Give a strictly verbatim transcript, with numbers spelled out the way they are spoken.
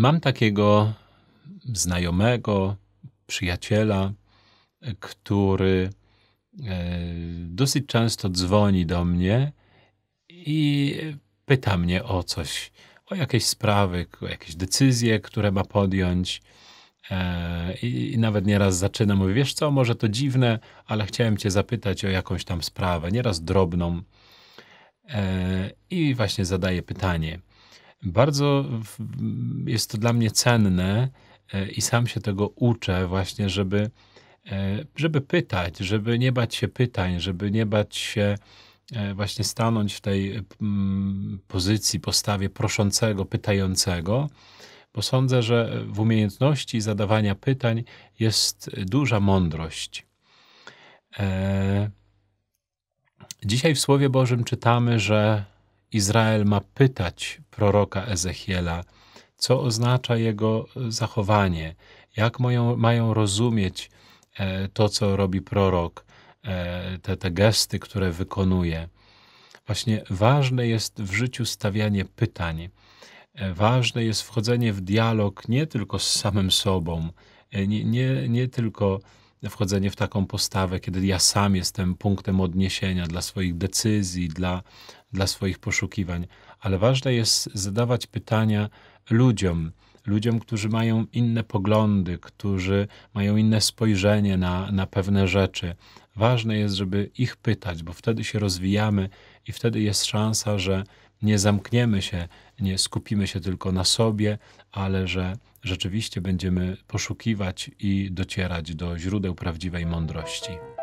Mam takiego znajomego, przyjaciela, e, który e, dosyć często dzwoni do mnie i pyta mnie o coś, o jakieś sprawy, o jakieś decyzje, które ma podjąć. E, I, I nawet nieraz zaczyna, mówi, wiesz co, może to dziwne, ale chciałem cię zapytać o jakąś tam sprawę, nieraz drobną. E, I właśnie zadaje pytanie. Bardzo w- jest to dla mnie cenne e, i sam się tego uczę właśnie, żeby, e, żeby pytać, żeby nie bać się pytań, żeby nie bać się e, właśnie stanąć w tej mm, pozycji, postawie proszącego, pytającego, bo sądzę, że w umiejętności zadawania pytań jest duża mądrość. E, Dzisiaj w Słowie Bożym czytamy, że Izrael ma pytać proroka Ezechiela, co oznacza jego zachowanie, jak mają, mają rozumieć e, to, co robi prorok, e, te, te gesty, które wykonuje. Właśnie ważne jest w życiu stawianie pytań. E, Ważne jest wchodzenie w dialog nie tylko z samym sobą, e, nie, nie, nie tylko wchodzenie w taką postawę, kiedy ja sam jestem punktem odniesienia dla swoich decyzji, dla, dla swoich poszukiwań, ale ważne jest zadawać pytania ludziom, ludziom, którzy mają inne poglądy, którzy mają inne spojrzenie na, na pewne rzeczy. Ważne jest, żeby ich pytać, bo wtedy się rozwijamy i wtedy jest szansa, że nie zamkniemy się, nie skupimy się tylko na sobie, ale że rzeczywiście będziemy poszukiwać i docierać do źródeł prawdziwej mądrości.